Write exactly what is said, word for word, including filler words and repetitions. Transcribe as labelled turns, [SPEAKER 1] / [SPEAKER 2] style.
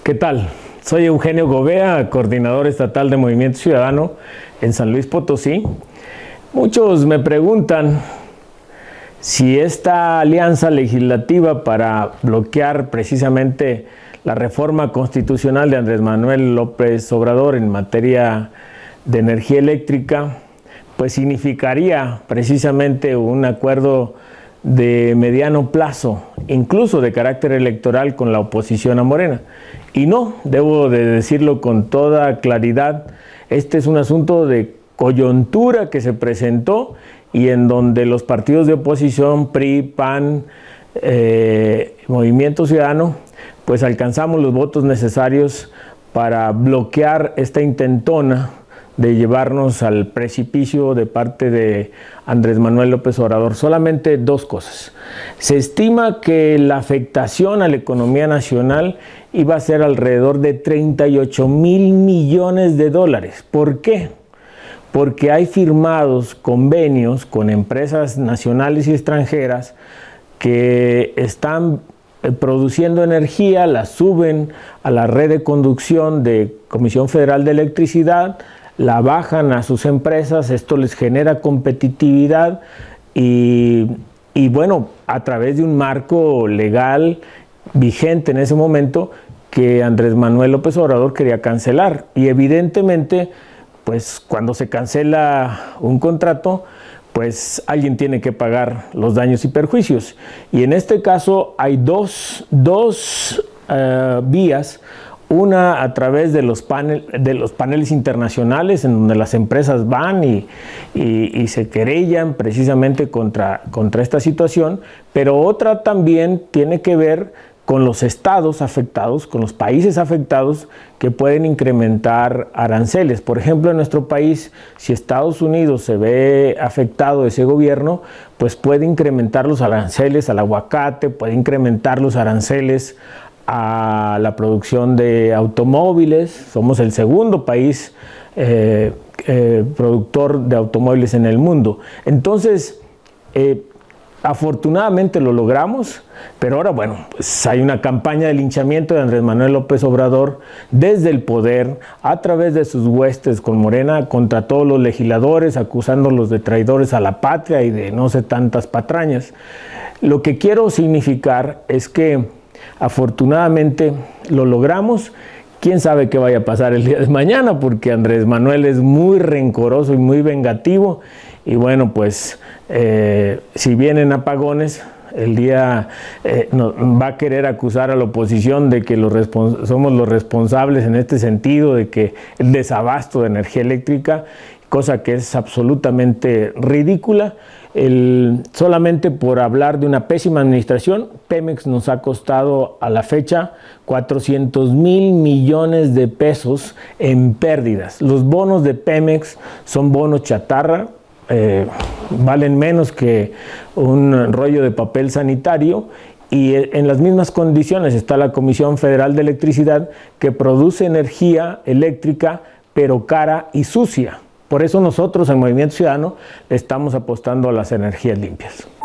[SPEAKER 1] ¿Qué tal? Soy Eugenio Gobea, coordinador estatal de Movimiento Ciudadano en San Luis Potosí. Muchos me preguntan si esta alianza legislativa para bloquear precisamente la reforma constitucional de Andrés Manuel López Obrador en materia de energía eléctrica, pues significaría precisamente un acuerdo de mediano plazo, incluso de carácter electoral con la oposición a Morena. Y no, debo de decirlo con toda claridad, este es un asunto de coyuntura que se presentó y en donde los partidos de oposición, P R I, P A N, eh, Movimiento Ciudadano, pues alcanzamos los votos necesarios para bloquear esta intentona de llevarnos al precipicio de parte de Andrés Manuel López Obrador. Solamente dos cosas. Se estima que la afectación a la economía nacional iba a ser alrededor de treinta y ocho mil millones de dólares. ¿Por qué? Porque hay firmados convenios con empresas nacionales y extranjeras que están produciendo energía, la suben a la red de conducción de Comisión Federal de Electricidad, la bajan a sus empresas, esto les genera competitividad y, y bueno, a través de un marco legal vigente en ese momento que Andrés Manuel López Obrador quería cancelar. Y evidentemente, pues cuando se cancela un contrato, pues alguien tiene que pagar los daños y perjuicios. Y en este caso hay dos, dos uh, vías. Una a través de los, panel, de los paneles internacionales en donde las empresas van y, y, y se querellan precisamente contra, contra esta situación, pero otra también tiene que ver con los estados afectados, con los países afectados que pueden incrementar aranceles. Por ejemplo, en nuestro país, si Estados Unidos se ve afectado ese gobierno, pues puede incrementar los aranceles al aguacate, puede incrementar los aranceles a la producción de automóviles. Somos el segundo país eh, eh, productor de automóviles en el mundo. Entonces, eh, afortunadamente lo logramos, pero ahora, bueno, pues hay una campaña de linchamiento de Andrés Manuel López Obrador desde el poder, a través de sus huestes con Morena, contra todos los legisladores, acusándolos de traidores a la patria y de no sé tantas patrañas. Lo que quiero significar es que afortunadamente lo logramos. Quién sabe qué vaya a pasar el día de mañana, porque Andrés Manuel es muy rencoroso y muy vengativo. Y bueno, pues eh, si vienen apagones, el día eh, no, va a querer acusar a la oposición de que los somos los responsables en este sentido, de que el desabasto de energía eléctrica, cosa que es absolutamente ridícula. El, solamente por hablar de una pésima administración, Pemex nos ha costado a la fecha cuatrocientos mil millones de pesos en pérdidas. Los bonos de Pemex son bonos chatarra, eh, valen menos que un rollo de papel sanitario. Y en las mismas condiciones está la Comisión Federal de Electricidad, que produce energía eléctrica pero cara y sucia. Por eso nosotros en Movimiento Ciudadano estamos apostando a las energías limpias.